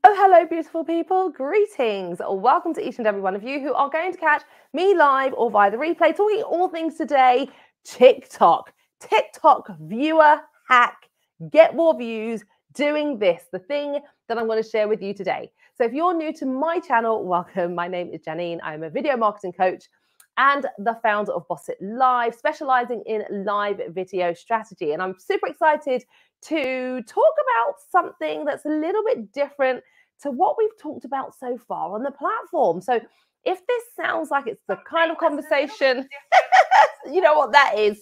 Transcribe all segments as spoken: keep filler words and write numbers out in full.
Oh, hello, beautiful people. Greetings. Welcome to each and every one of you who are going to catch me live or via the replay, talking all things today, TikTok. TikTok viewer hack. Get more views doing this, the thing that I'm going to share with you today. So if you're new to my channel, welcome. My name is Janine. I'm a video marketing coach and the founder of Boss It Live, specializing in live video strategy. And I'm super excited to talk about something that's a little bit different to what we've talked about so far on the platform. So if this sounds like it's the kind of conversation, you know what that is.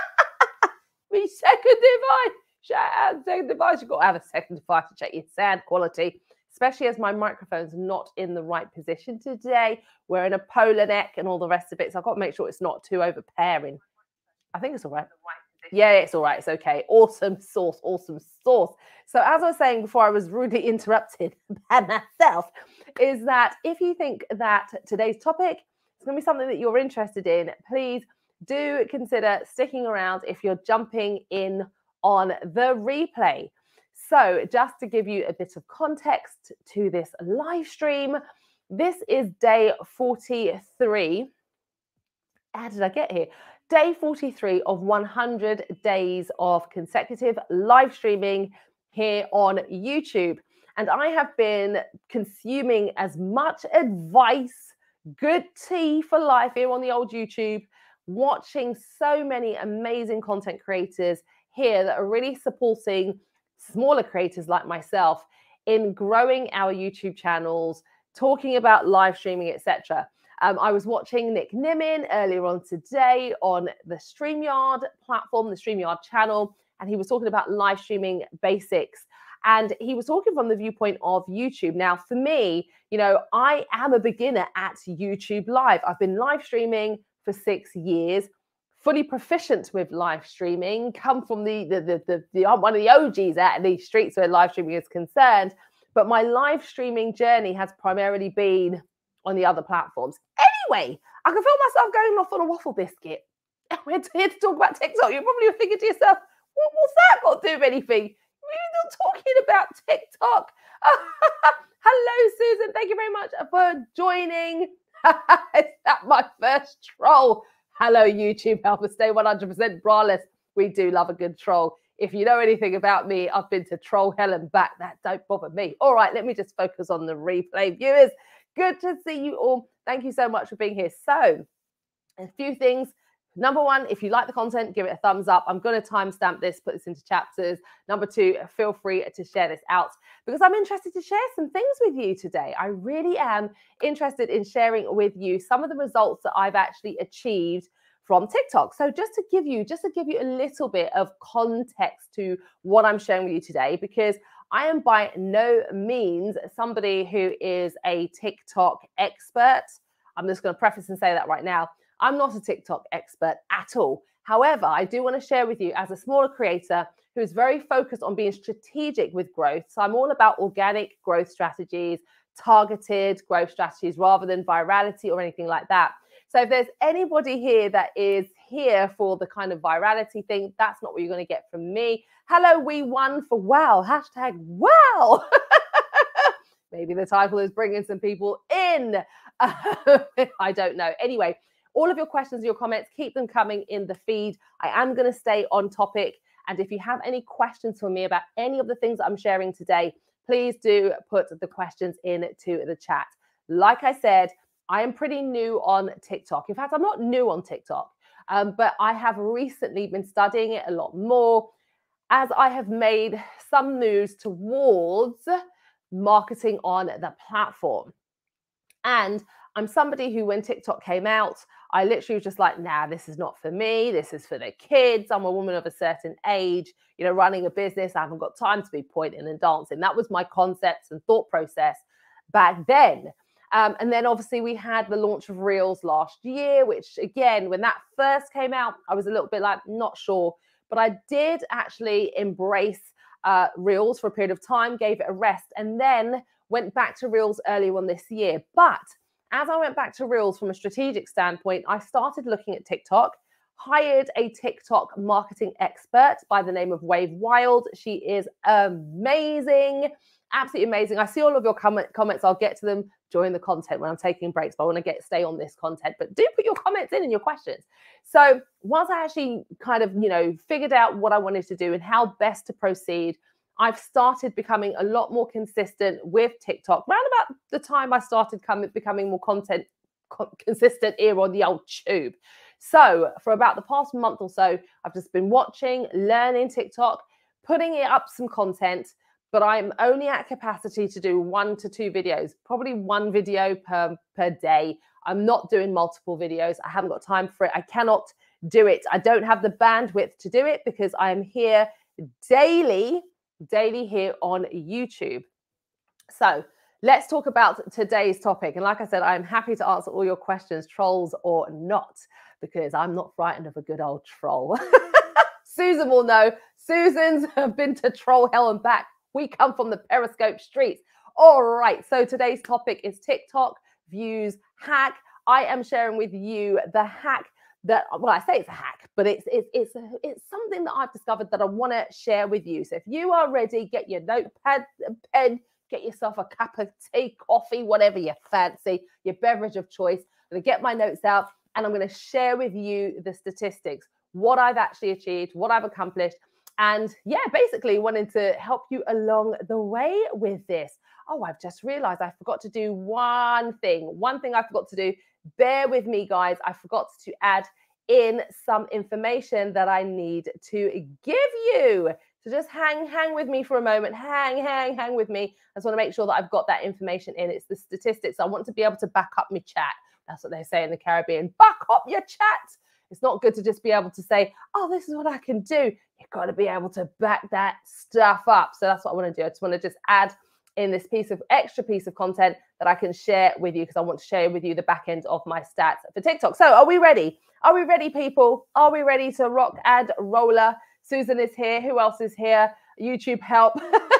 Me second device. Shout out second device. You've got to have a second device to check your sound quality, especially as my microphone's not in the right position today. We're in a polar neck and all the rest of it. So I've got to make sure it's not too overpairing. I think it's all right. Yeah, it's all right. It's okay. Awesome sauce. Awesome sauce. So as I was saying before I was rudely interrupted by myself, is that if you think that today's topic is going to be something that you're interested in, please do consider sticking around if you're jumping in on the replay. So just to give you a bit of context to this live stream, this is day forty-three. How did I get here? Day forty-three of one hundred days of consecutive live streaming here on YouTube. And I have been consuming as much advice, good tea for life here on the old YouTube, watching so many amazing content creators here that are really supporting smaller creators like myself in growing our YouTube channels, talking about live streaming, et cetera. Um, I was watching Nick Nimmin earlier on today on the StreamYard platform, the StreamYard channel, and he was talking about live streaming basics. And he was talking from the viewpoint of YouTube. Now, for me, you know, I am a beginner at YouTube Live. I've been live streaming for six years, fully proficient with live streaming, come from the, the, the, the, the I'm one of the O Gs out in these streets where live streaming is concerned. But my live streaming journey has primarily been on the other platforms. Anyway, I can feel myself going off on a waffle biscuit. We're here to talk about TikTok. You're probably thinking to yourself, what, what's that got to do with anything? We're not talking about TikTok. Hello, Susan. Thank you very much for joining. Is that my first troll? Hello, YouTube. Help us stay one hundred percent braless. We do love a good troll. If you know anything about me, I've been to troll hell and back. That don't bother me. All right, let me just focus on the replay viewers. Good to see you all. Thank you so much for being here. So, a few things. Number one, if you like the content, give it a thumbs up. I'm going to timestamp this, put this into chapters. Number two, feel free to share this out because I'm interested to share some things with you today. I really am interested in sharing with you some of the results that I've actually achieved from TikTok. So just to give you, just to give you a little bit of context to what I'm sharing with you today, because I am by no means somebody who is a TikTok expert. I'm just going to preface and say that right now. I'm not a TikTok expert at all. However, I do want to share with you as a smaller creator who is very focused on being strategic with growth. So I'm all about organic growth strategies, targeted growth strategies rather than virality or anything like that. So if there's anybody here that is here for the kind of virality thing, that's not what you're going to get from me. Hello, we won for wow. Hashtag wow. Maybe the title is bringing some people in. I don't know. Anyway, all of your questions, your comments, keep them coming in the feed. I am going to stay on topic. And if you have any questions for me about any of the things I'm sharing today, please do put the questions into the chat. Like I said, I am pretty new on TikTok. In fact, I'm not new on TikTok, um, but I have recently been studying it a lot more as I have made some moves towards marketing on the platform. And I'm somebody who, when TikTok came out, I literally was just like, nah, this is not for me. This is for the kids. I'm a woman of a certain age, you know, running a business. I haven't got time to be pointing and dancing. That was my concepts and thought process back then. Um, and then obviously we had the launch of Reels last year, which again, when that first came out, I was a little bit like, not sure. But I did actually embrace uh, Reels for a period of time, gave it a rest, and then went back to Reels earlier on this year. But as I went back to Reels from a strategic standpoint, I started looking at TikTok, hired a TikTok marketing expert by the name of Wave Wild. She is amazing. absolutely amazing. I see all of your comment, comments. I'll get to them during the content when I'm taking breaks, but I want to get stay on this content. But do put your comments in and your questions. So once I actually kind of, you know, figured out what I wanted to do and how best to proceed, I've started becoming a lot more consistent with TikTok. Around about the time I started coming, becoming more content co consistent here on the old tube. So for about the past month or so, I've just been watching, learning TikTok, putting it up some content, but I'm only at capacity to do one to two videos, probably one video per, per day. I'm not doing multiple videos. I haven't got time for it. I cannot do it. I don't have the bandwidth to do it because I'm here daily, daily here on YouTube. So let's talk about today's topic. And like I said, I'm happy to answer all your questions, trolls or not, because I'm not frightened of a good old troll. Susan will know. Susan's been to troll hell and back. We come from the Periscope streets. All right, so today's topic is TikTok views hack. I am sharing with you the hack that, well, I say it's a hack, but it's it's it's it's something that I've discovered that I want to share with you. So if you are ready, get your notepad, pen, get yourself a cup of tea, coffee, whatever you fancy, your beverage of choice. I'm gonna get my notes out and I'm going to share with you the statistics, what I've actually achieved, what I've accomplished. And yeah, basically wanting to help you along the way with this. Oh, I've just realized I forgot to do one thing. One thing I forgot to do. Bear with me, guys. I forgot to add in some information that I need to give you. So just hang, hang with me for a moment. Hang, hang, hang with me. I just want to make sure that I've got that information in. It's the statistics. I want to be able to back up my chat. That's what they say in the Caribbean. Back up your chat. It's not good to just be able to say, oh, this is what I can do. You've got to be able to back that stuff up. So that's what I want to do. I just want to just add in this piece of extra piece of content that I can share with you because I want to share with you the back end of my stats for TikTok. So are we ready? Are we ready, people? Are we ready to rock and roller? Susan is here. Who else is here? YouTube help.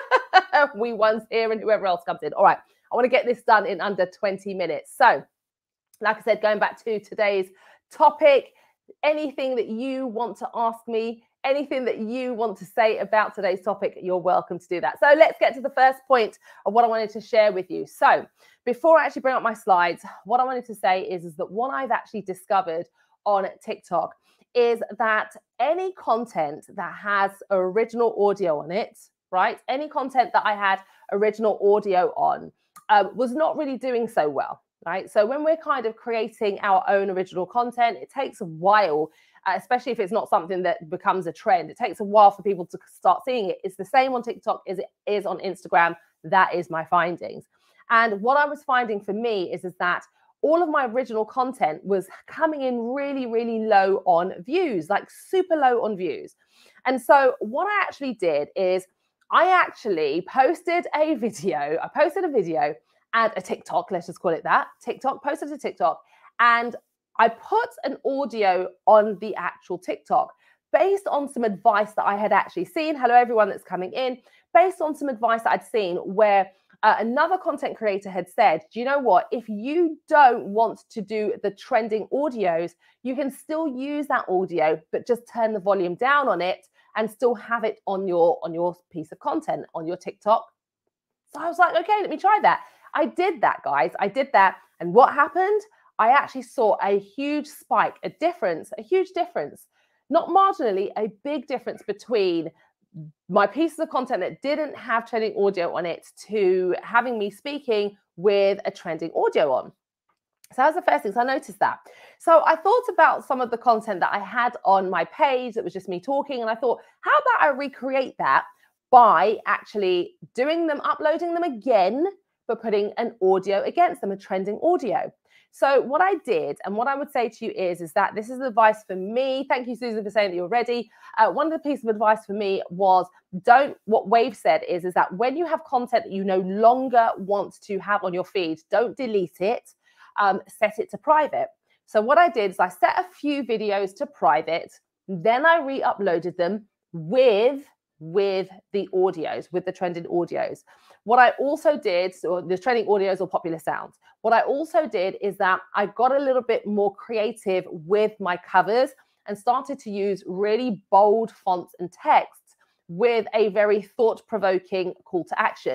We one's here and whoever else comes in. All right. I want to get this done in under twenty minutes. So like I said, going back to today's topic, anything that you want to ask me, anything that you want to say about today's topic, you're welcome to do that. So let's get to the first point of what I wanted to share with you. So before I actually bring up my slides, what I wanted to say is, is that what I've actually discovered on TikTok is that any content that has original audio on it, right? Any content that I had original audio on uh, was not really doing so well. Right. So when we're kind of creating our own original content, it takes a while, uh, especially if it's not something that becomes a trend. It takes a while for people to start seeing it. It's the same on TikTok as it is on Instagram. That is my findings. And what I was finding for me is, is that all of my original content was coming in really, really low on views, like super low on views. And so what I actually did is I actually posted a video. I posted a video and a TikTok, let's just call it that. TikTok, posted a TikTok, and I put an audio on the actual TikTok based on some advice that I had actually seen. Hello, everyone that's coming in. Based on some advice that I'd seen where uh, another content creator had said, do you know what? If you don't want to do the trending audios, you can still use that audio, but just turn the volume down on it and still have it on your, on your piece of content, on your TikTok. So I was like, okay, let me try that. I did that, guys. I did that. And what happened? I actually saw a huge spike, a difference, a huge difference, not marginally, a big difference between my pieces of content that didn't have trending audio on it to having me speaking with a trending audio on. So that was the first thing. So I noticed that. So I thought about some of the content that I had on my page that was just me talking. And I thought, how about I recreate that by actually doing them, uploading them again, but putting an audio against them, a trending audio. So what I did, and what I would say to you is, is that this is advice for me. Thank you, Susan, for saying that you're ready. Uh, one of the pieces of advice for me was don't, what Wave said is, is that when you have content that you no longer want to have on your feed, don't delete it, um, set it to private. So what I did is I set a few videos to private, then I re-uploaded them with with the audios, with the trending audios. What I also did, so the trending audios or popular sounds, what I also did is that I got a little bit more creative with my covers and started to use really bold fonts and text with a very thought-provoking call to action.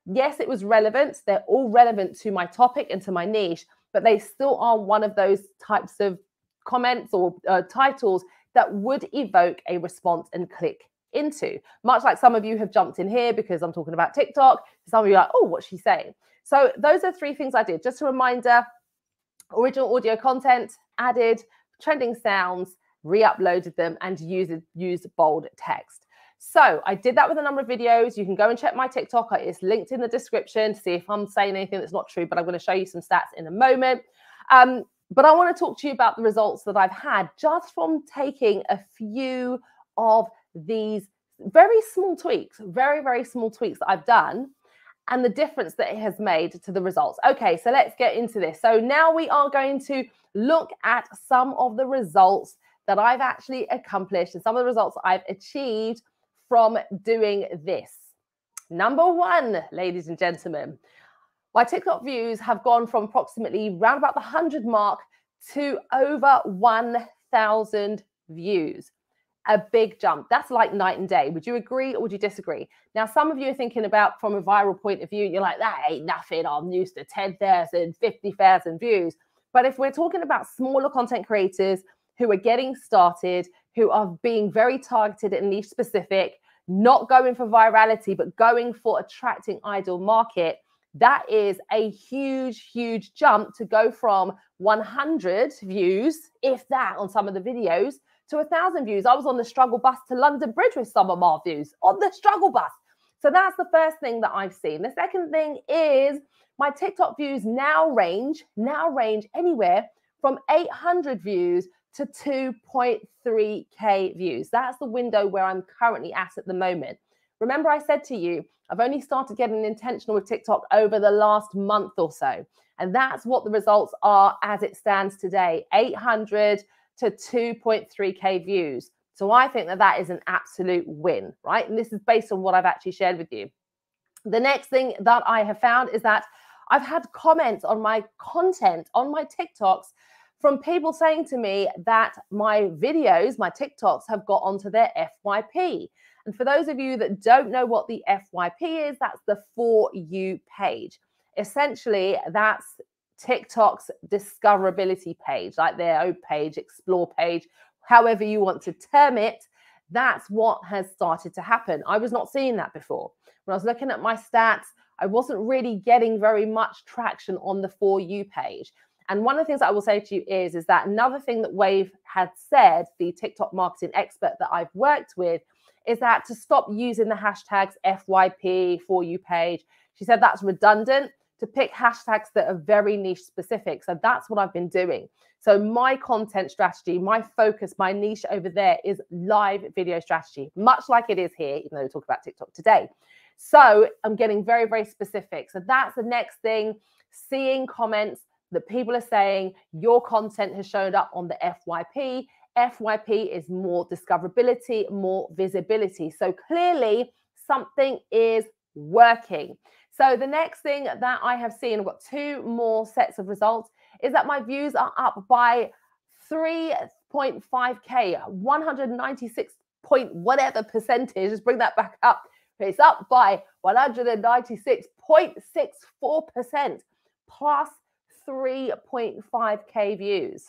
Yes, it was relevant. They're all relevant to my topic and to my niche, but they still are one of those types of comments or uh, titles that would evoke a response and click into. Much like some of you have jumped in here because I'm talking about TikTok. Some of you are like, oh, what's she saying? So those are three things I did. Just a reminder, original audio content, added trending sounds, re-uploaded them, and used, used bold text. So I did that with a number of videos. You can go and check my TikTok. It's linked in the description to see if I'm saying anything that's not true, but I'm going to show you some stats in a moment. Um, but I want to talk to you about the results that I've had just from taking a few of these very small tweaks, very, very small tweaks that I've done, and the difference that it has made to the results. Okay, so let's get into this. So now we are going to look at some of the results that I've actually accomplished and some of the results I've achieved from doing this. Number one, ladies and gentlemen, my TikTok views have gone from approximately around about the one hundred mark to over one thousand views. A big jump. That's like night and day. Would you agree or would you disagree? Now, some of you are thinking about from a viral point of view, you're like, that ain't nothing. I'm used to ten thousand, fifty thousand views. But if we're talking about smaller content creators who are getting started, who are being very targeted and niche specific, not going for virality, but going for attracting ideal market, that is a huge, huge jump to go from one hundred views, if that, on some of the videos, to a thousand views. I was on the struggle bus to London Bridge with some of my views on the struggle bus. So that's the first thing that I've seen. The second thing is my TikTok views now range, now range anywhere from eight hundred views to two point three K views. That's the window where I'm currently at at the moment. Remember I said to you, I've only started getting intentional with TikTok over the last month or so. And that's what the results are as it stands today, eight hundred to two point three K views. So I think that that is an absolute win, right? And this is based on what I've actually shared with you. The next thing that I have found is that I've had comments on my content, on my TikToks, from people saying to me that my videos, my TikToks have got onto their F Y P. And for those of you that don't know what the F Y P is, that's the For You page. Essentially, that's TikTok's discoverability page, like their own page, explore page, however you want to term it. That's what has started to happen. I was not seeing that before. When I was looking at my stats, I wasn't really getting very much traction on the For You page. And one of the things I will say to you is, is that another thing that Wave had said, the TikTok marketing expert that I've worked with, is that to stop using the hashtags F Y P, For You page. She said that's redundant, to pick hashtags that are very niche specific. So that's what I've been doing. So my content strategy, my focus, my niche over there is live video strategy, much like it is here, even though we talk about TikTok today. So I'm getting very, very specific. So that's the next thing, seeing comments that people are saying your content has showed up on the F Y P. F Y P is more discoverability, more visibility. So clearly something is working. So the next thing that I have seen, I've got two more sets of results, is that my views are up by three point five K, one hundred ninety-six point whatever percentage. Just bring that back up. It's up by one hundred ninety-six point six four percent plus three point five K views.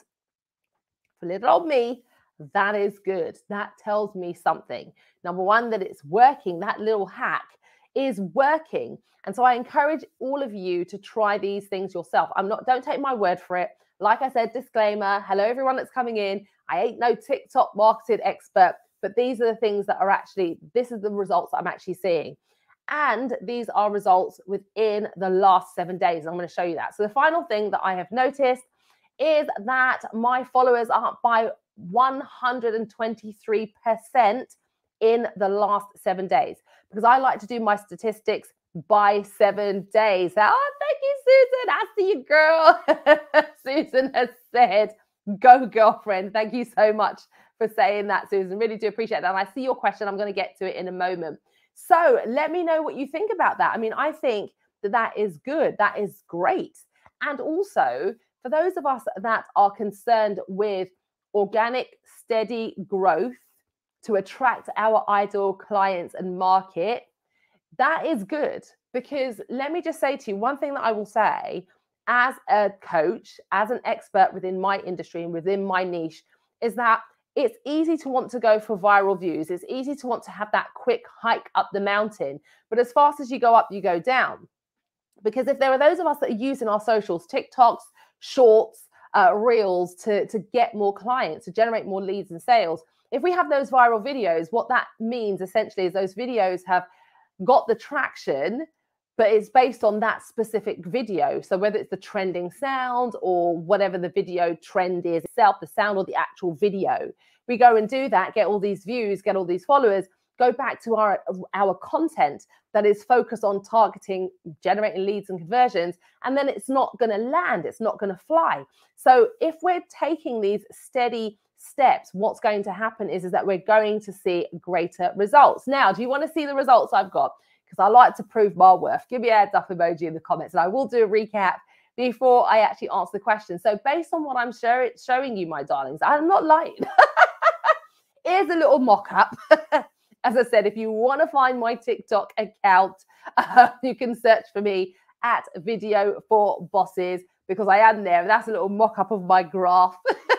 For little old me, that is good. That tells me something. Number one, that it's working. That little hack is working. And so I encourage all of you to try these things yourself. I'm not, don't take my word for it. Like I said, disclaimer, hello, everyone that's coming in. I ain't no TikTok marketing expert, but these are the things that are actually, this is the results that I'm actually seeing. And these are results within the last seven days. I'm going to show you that. So the final thing that I have noticed is that my followers are up by one hundred twenty-three percent in the last seven days, because I like to do my statistics by seven days. Oh, thank you, Susan. I see you, girl. Susan has said, go girlfriend. Thank you so much for saying that, Susan. Really do appreciate that. And I see your question. I'm going to get to it in a moment. So let me know what you think about that. I mean, I think that that is good. That is great. And also, for those of us that are concerned with organic, steady growth to attract our ideal clients and market, that is good. Because let me just say to you, one thing that I will say as a coach, as an expert within my industry and within my niche, is that it's easy to want to go for viral views. It's easy to want to have that quick hike up the mountain. But as fast as you go up, you go down. Because if there are those of us that are using our socials, TikToks, shorts, uh, reels to, to get more clients, to generate more leads and sales, if we have those viral videos, what that means essentially is those videos have got the traction, but it's based on that specific video. So whether it's the trending sound or whatever the video trend is itself, the sound or the actual video, we go and do that, get all these views, get all these followers, go back to our, our content that is focused on targeting, generating leads and conversions, and then it's not going to land, it's not going to fly. So if we're taking these steady steps, what's going to happen is, is that we're going to see greater results. Now, do you want to see the results I've got? Because I like to prove my worth. Give me a heads up emoji in the comments, and I will do a recap before I actually answer the question. So based on what I'm show showing you, my darlings, I'm not lying. Here's a little mock-up. As I said, if you want to find my TikTok account, uh, you can search for me at Video for Bosses, because I am there. That's a little mock-up of my graph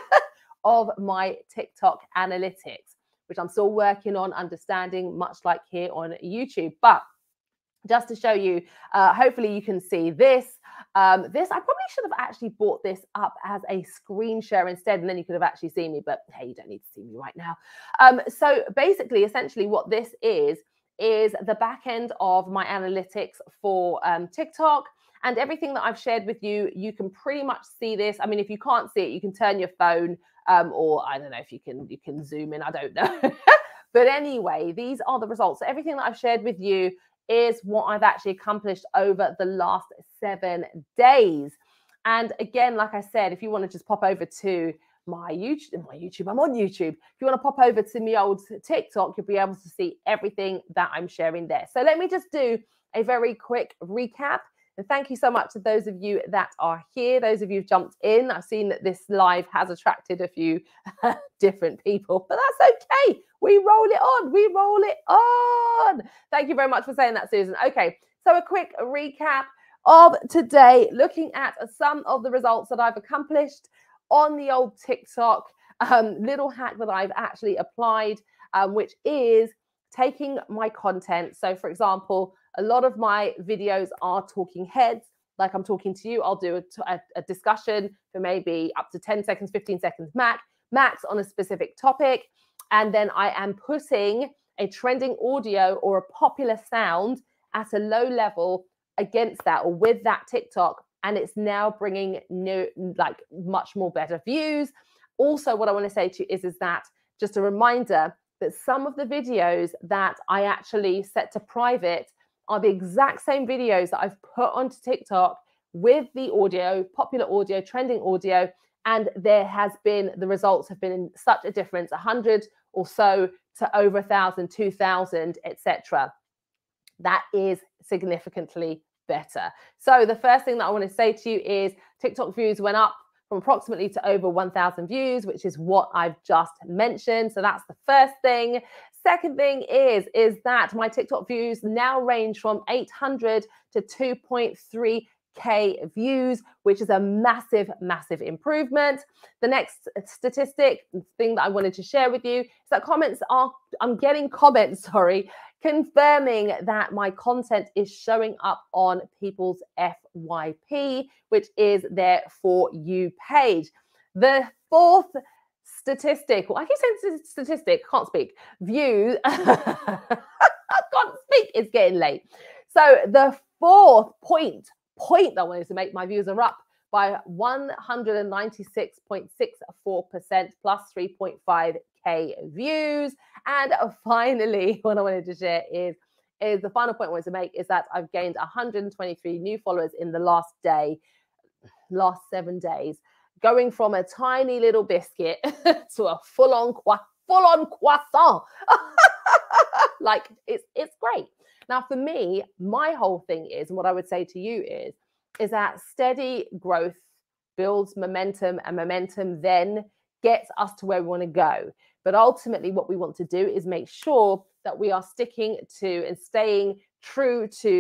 of my TikTok analytics, which I'm still working on understanding, much like here on YouTube. But just to show you, uh, hopefully you can see this. Um, this, I probably should have actually brought this up as a screen share instead, and then you could have actually seen me, but hey, you don't need to see me right now. Um, so basically, essentially what this is, is the back end of my analytics for um, TikTok. And everything that I've shared with you, you can pretty much see this. I mean, if you can't see it, you can turn your phone um, or I don't know if you can, you can zoom in, I don't know. But anyway, these are the results. So everything that I've shared with you is what I've actually accomplished over the last seven days. And again, like I said, if you want to just pop over to my YouTube, my YouTube, I'm on YouTube. If you want to pop over to me old TikTok, you'll be able to see everything that I'm sharing there. So let me just do a very quick recap. And thank you so much to those of you that are here, those of you who've jumped in. I've seen that this live has attracted a few different people, but that's okay. We roll it on. We roll it on. Thank you very much for saying that, Susan. Okay, so a quick recap of today, looking at some of the results that I've accomplished on the old TikTok um, little hack that I've actually applied, um, which is taking my content. So for example, a lot of my videos are talking heads, like I'm talking to you. I'll do a, a, a discussion for maybe up to ten seconds, fifteen seconds max, max on a specific topic. And then I am putting a trending audio or a popular sound at a low level against that or with that TikTok. And it's now bringing new, like much more better views. Also, what I want to say to you is, is that just a reminder that some of the videos that I actually set to private are the exact same videos that I've put onto TikTok with the audio, popular audio, trending audio, and there has been, the results have been in such a difference, one hundred or so to over one thousand, two thousand, et cetera. That is significantly better. So the first thing that I want to say to you is TikTok views went up from approximately to over one thousand views, which is what I've just mentioned. So that's the first thing. Second thing is, is that my TikTok views now range from eight hundred to two point three K views, which is a massive, massive improvement. The next statistic thing that I wanted to share with you is that comments are, I'm getting comments, sorry, confirming that my content is showing up on people's F Y P, which is their For You page. The fourth statistic, well, I keep saying statistic, can't speak, view, I can't speak, it's getting late. So the fourth point, point that I wanted to make, my views are up by one hundred ninety-six point six four percent plus three point five K views. And finally, what I wanted to share is, is the final point I wanted to make is that I've gained one hundred twenty-three new followers in the last day, last seven days, going from a tiny little biscuit to a full-on full-on croissant. Like, it's, it's great. Now, for me, my whole thing is, and what I would say to you is, is that steady growth builds momentum, and momentum then gets us to where we want to go. But ultimately, what we want to do is make sure that we are sticking to and staying true to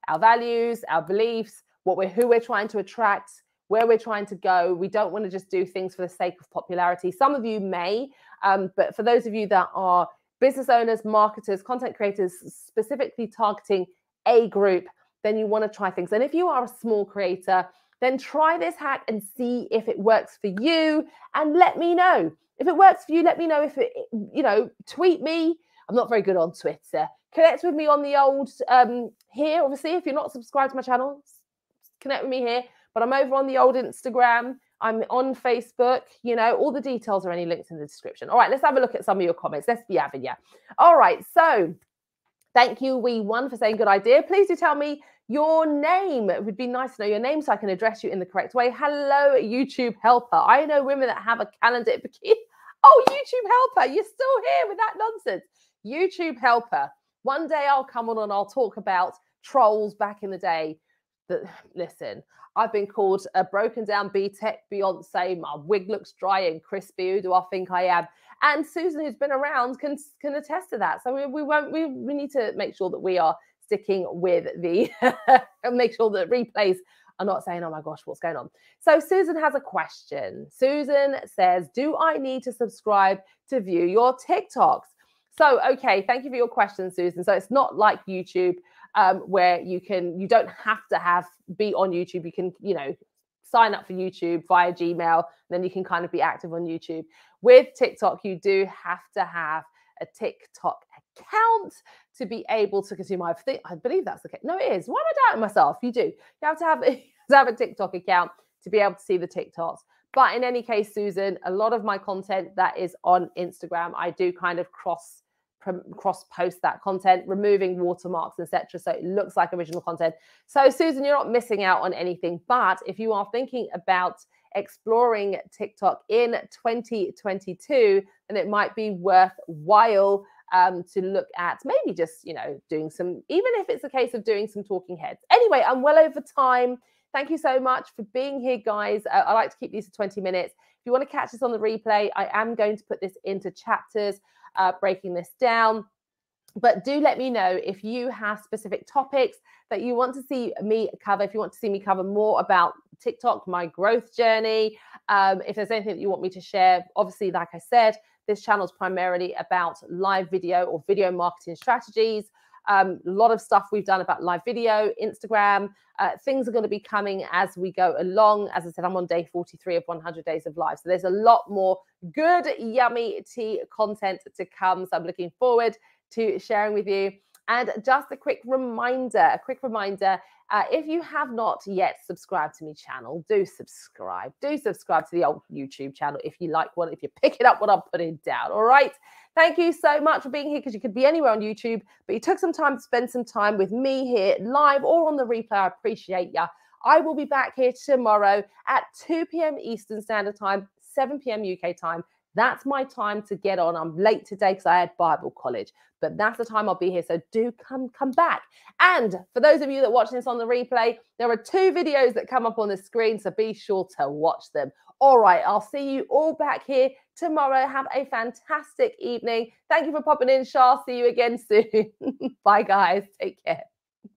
our values, our beliefs, what we're, who we're trying to attract, where we're trying to go. We don't want to just do things for the sake of popularity. Some of you may, um, but for those of you that are business owners, marketers, content creators, specifically targeting a group, then you want to try things. And if you are a small creator, then try this hack and see if it works for you, and let me know. If it works for you, let me know. If it, you know, tweet me. I'm not very good on Twitter. Connect with me on the old um, here. Obviously, if you're not subscribed to my channel, connect with me here. But I'm over on the old Instagram. I'm on Facebook. You know, all the details are any links in the description. All right, let's have a look at some of your comments. Let's be having ya. All right, so thank you, Wee One, for saying good idea. Please do tell me your name. It would be nice to know your name so I can address you in the correct way. Hello, YouTube helper. I know women that have a calendar in bikini. Oh, YouTube helper, you're still here with that nonsense. YouTube helper. One day I'll come on and I'll talk about trolls back in the day. That, listen, I've been called a broken down B-Tech Beyonce. My wig looks dry and crispy. Who do I think I am? And Susan, who's been around, can can attest to that. So we, we won't. We, we need to make sure that we are sticking with the and make sure that replays are not saying, "Oh my gosh, what's going on?" So Susan has a question. Susan says, "Do I need to subscribe to view your TikToks?" So, okay, thank you for your question, Susan. So it's not like YouTube um, where you can, you don't have to have be on YouTube. You can, you know, sign up for YouTube via Gmail, and then you can kind of be active on YouTube. With TikTok, you do have to have a TikTok account to be able to consume. I think, I believe that's the case. No, it is. Why am I doubting myself? You do. You have to have, you have, to have a TikTok account to be able to see the TikToks. But in any case, Susan, a lot of my content that is on Instagram, I do kind of cross cross post that content, removing watermarks, et cetera. So it looks like original content. So Susan, you're not missing out on anything. But if you are thinking about exploring TikTok in twenty twenty-two, then it might be worthwhile um, to look at maybe just, you know, doing some, even if it's a case of doing some talking heads. Anyway, I'm well over time. Thank you so much for being here, guys. Uh, I like to keep these to twenty minutes. If you want to catch this on the replay, I am going to put this into chapters, uh, breaking this down. But do let me know if you have specific topics that you want to see me cover. If you want to see me cover more about TikTok, my growth journey, um, if there's anything that you want me to share. Obviously, like I said, this channel is primarily about live video or video marketing strategies. Um, a lot of stuff we've done about live video, Instagram. Uh, things are going to be coming as we go along. As I said, I'm on day forty-three of one hundred days of live. So there's a lot more good, yummy tea content to come. So I'm looking forward to sharing with you. And just a quick reminder, a quick reminder, uh, if you have not yet subscribed to my channel, do subscribe. Do subscribe to the old YouTube channel if you like what, if you're picking up what I'm putting down, all right? Thank you so much for being here, because you could be anywhere on YouTube, but you took some time to spend some time with me here live or on the replay. I appreciate ya. I will be back here tomorrow at two p m Eastern Standard Time, seven p m U K time. That's my time to get on. I'm late today because I had Bible college, but that's the time I'll be here. So do come, come back. And for those of you that watch this on the replay, there are two videos that come up on the screen, so be sure to watch them. All right, I'll see you all back here tomorrow. Have a fantastic evening. Thank you for popping in, Shah. See you again soon. Bye, guys. Take care.